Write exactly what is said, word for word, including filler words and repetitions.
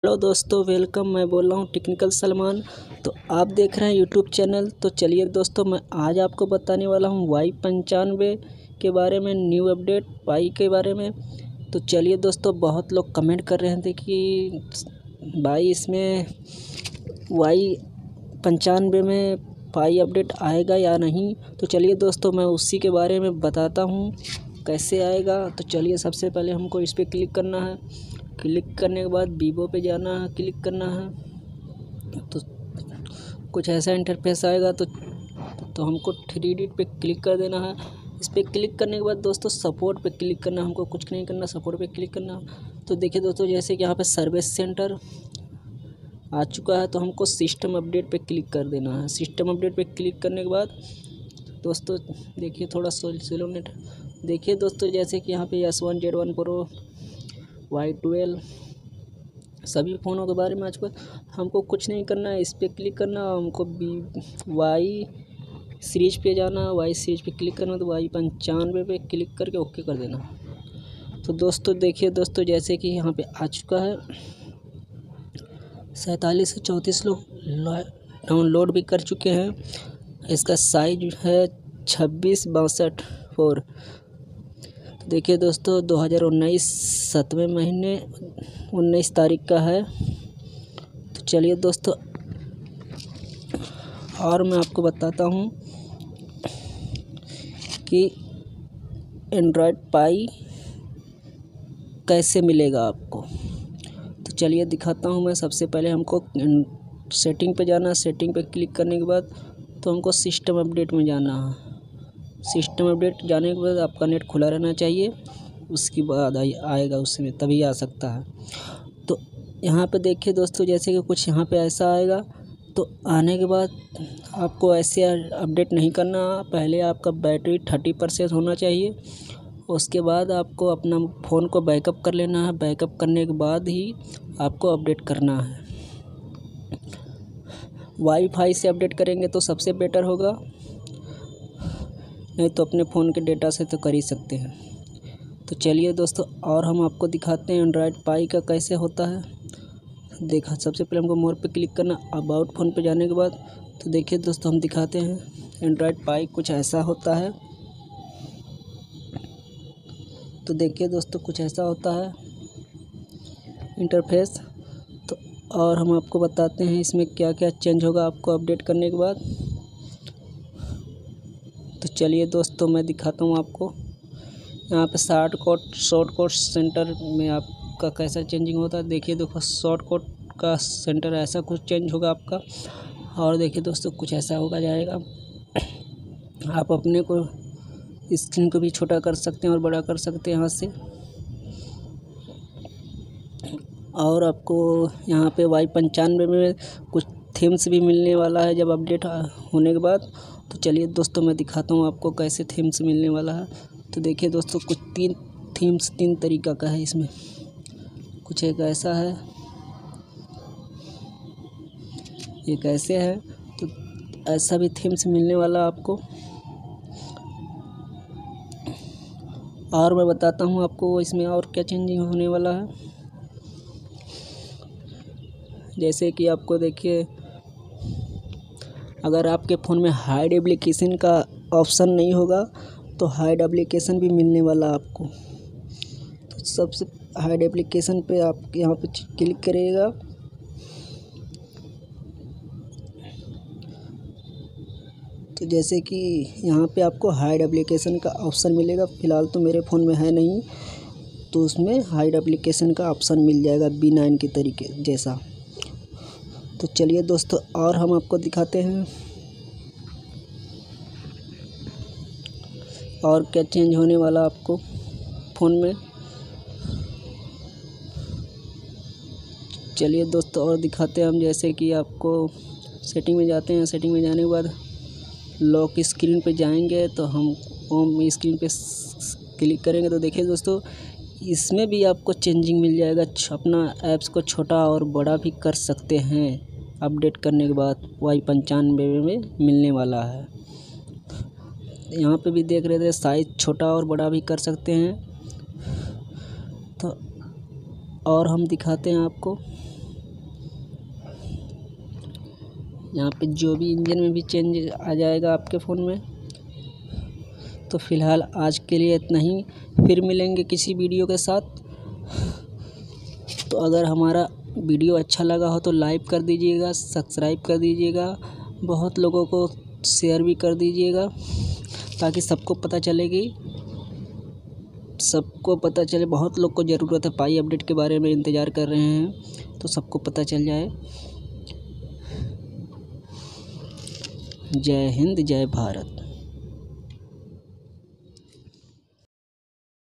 Hello दोस्तों, welcome. मैं बोल रहा हूँ टेक्निकल सलमान। तो आप देख रहे हैं यूट्यूब चैनल। तो चलिए दोस्तों, मैं आज आपको बताने वाला हूँ वाई पंचानवे के बारे में, न्यू अपडेट पाई के बारे में। तो चलिए दोस्तों, बहुत लोग कमेंट कर रहे थे कि भाई इसमें वाई पंचानवे में पाई अपडेट आएगा या नहीं। तो चलिए दोस्तों, मैं उसी के बारे में बताता हूँ कैसे आएगा। तो चलिए, सबसे पहले हमको इस पर क्लिक करना है। क्लिक करने के बाद वीवो पे जाना है, क्लिक करना है। तो कुछ ऐसा इंटरफेस आएगा। तो तो हमको थ्री डी पे क्लिक कर देना है। इस पर क्लिक करने के बाद दोस्तों सपोर्ट पे क्लिक करना, हमको कुछ नहीं करना, सपोर्ट पे क्लिक करना। तो देखिए दोस्तों, जैसे कि यहाँ पे सर्विस सेंटर आ चुका है, तो हमको सिस्टम अपडेट पे क्लिक कर देना है। सिस्टम अपडेट पे क्लिक करने के बाद दोस्तों देखिए, थोड़ा स्लो नेट। देखिए दोस्तों, जैसे कि यहाँ पे S one Z one pro, Y twelve सभी फ़ोनों के बारे में आज पर हमको कुछ नहीं करना है। इस पर क्लिक करना, हमको बी वाई सीरीज पे जाना, वाई सीरीज पे क्लिक करना। तो वाई पंचानवे पे क्लिक करके ओके कर देना। तो दोस्तों देखिए दोस्तों, जैसे कि यहाँ पे आ चुका है, सैंतालीस से चौंतीस लोग डाउनलोड भी कर चुके हैं। इसका साइज है छब्बीस बासठ फोर। देखिए दोस्तों, दो हज़ार उन्नीस सातवें महीने उन्नीस तारीख का है। तो चलिए दोस्तों, और मैं आपको बताता हूँ कि एंड्रॉयड पाई कैसे मिलेगा आपको। तो चलिए दिखाता हूँ मैं। सबसे पहले हमको सेटिंग पे जाना। सेटिंग पे क्लिक करने के बाद तो हमको सिस्टम अपडेट में जाना है। सिस्टम अपडेट जाने के बाद आपका नेट खुला रहना चाहिए, उसके बाद आएगा, उसमें तभी आ सकता है। तो यहाँ पे देखिए दोस्तों, जैसे कि कुछ यहाँ पे ऐसा आएगा। तो आने के बाद आपको ऐसे अपडेट नहीं करना। पहले आपका बैटरी थर्टी परसेंट होना चाहिए। उसके बाद आपको अपना फ़ोन को बैकअप कर लेना है। बैकअप करने के बाद ही आपको अपडेट करना है। वाईफाई से अपडेट करेंगे तो सबसे बेटर होगा, नहीं तो अपने फ़ोन के डेटा से तो कर ही सकते हैं। तो चलिए दोस्तों, और हम आपको दिखाते हैं एंड्रॉयड पाई का कैसे होता है। देखा, सबसे पहले हमको मोर पे क्लिक करना। अबाउट फ़ोन पे जाने के बाद तो देखिए दोस्तों, हम दिखाते हैं एंड्रॉयड पाई कुछ ऐसा होता है। तो देखिए दोस्तों, कुछ ऐसा होता है इंटरफेस। तो और हम आपको बताते हैं इसमें क्या क्या चेंज होगा आपको अपडेट करने के बाद। तो चलिए दोस्तों, मैं दिखाता हूँ आपको यहाँ पे short code short code centre में आपका कैसा चेंजिंग होता है। देखिए देखो, शॉर्ट कोड का सेंटर ऐसा कुछ चेंज होगा आपका। और देखिए दोस्तों, कुछ ऐसा होगा जाएगा। आप अपने को स्क्रीन को भी छोटा कर सकते हैं और बड़ा कर सकते हैं यहाँ से। और आपको यहाँ पे वाई पंचानवे में कुछ थीम्स भी मिलने वाला है जब अपडेट होने के बाद। तो चलिए दोस्तों, मैं दिखाता हूँ आपको कैसे थीम्स मिलने वाला है। तो देखिए दोस्तों, कुछ तीन थीम्स तीन तरीका का है इसमें। कुछ एक ऐसा है, एक ऐसे है। तो ऐसा भी थीम्स मिलने वाला आपको। और मैं बताता हूँ आपको इसमें और क्या चेंजिंग होने वाला है। जैसे कि आपको देखिए, अगर आपके फ़ोन में हाइड एप्लीकेशन का ऑप्शन नहीं होगा तो हाइड एप्लीकेशन भी मिलने वाला आपको। तो सबसे हाइड एप्लीकेशन पे आप यहाँ पे क्लिक करिएगा। तो जैसे कि यहाँ पे आपको हाइड एप्लीकेशन का ऑप्शन मिलेगा। फ़िलहाल तो मेरे फ़ोन में है नहीं, तो उसमें हाइड एप्लीकेशन का ऑप्शन मिल जाएगा बी नाइन के तरीके जैसा। तो चलिए दोस्तों, और हम आपको दिखाते हैं और क्या चेंज होने वाला आपको फ़ोन में। चलिए दोस्तों, और दिखाते हैं हम। जैसे कि आपको सेटिंग में जाते हैं। सेटिंग में जाने के बाद लॉक स्क्रीन पे जाएंगे, तो हम होम स्क्रीन पे क्लिक करेंगे। तो देखिए दोस्तों, इसमें भी आपको चेंजिंग मिल जाएगा। अपना ऐप्स को छोटा और बड़ा भी कर सकते हैं अपडेट करने के बाद। वाई पंचानवे में मिलने वाला है। यहाँ पे भी देख रहे थे, साइज छोटा और बड़ा भी कर सकते हैं। तो और हम दिखाते हैं आपको। यहाँ पे जो भी इंजन में भी चेंज आ जाएगा आपके फ़ोन में। तो फ़िलहाल आज के लिए इतना ही, फिर मिलेंगे किसी वीडियो के साथ। तो अगर हमारा वीडियो अच्छा लगा हो तो लाइक कर दीजिएगा, सब्सक्राइब कर दीजिएगा, बहुत लोगों को शेयर भी कर दीजिएगा ताकि सबको पता चले कि सबको पता चले। बहुत लोग को ज़रूरत है, पाई अपडेट के बारे में इंतज़ार कर रहे हैं, तो सबको पता चल जाए। जय हिंद, जय भारत।